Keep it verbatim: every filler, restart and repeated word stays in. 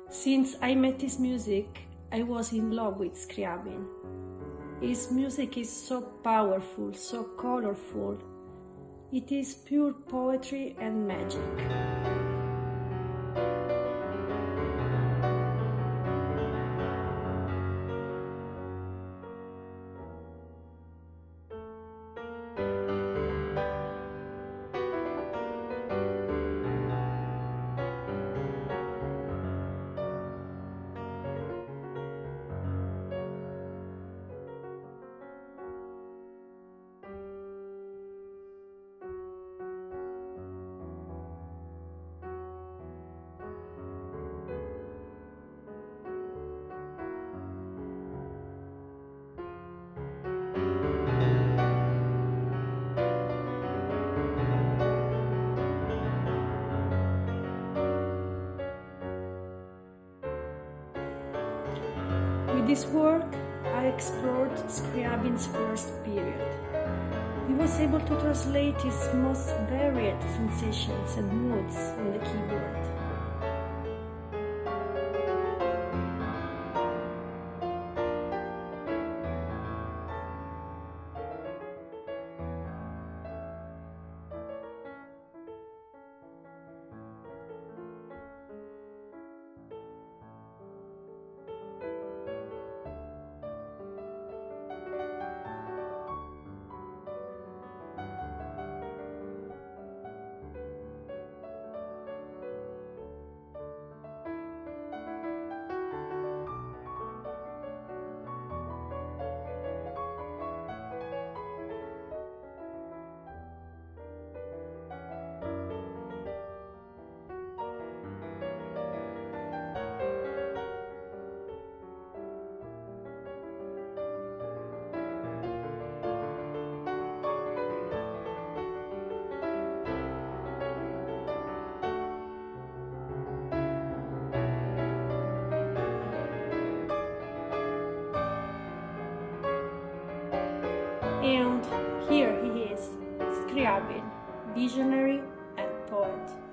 Since I met his music, I was in love with Scriabin. His music is so powerful, so colorful. It is pure poetry and magic. With this work, I explored Scriabin's first period. He was able to translate his most varied sensations and moods on the keyboard. And here he is, Scriabin, visionary and poet.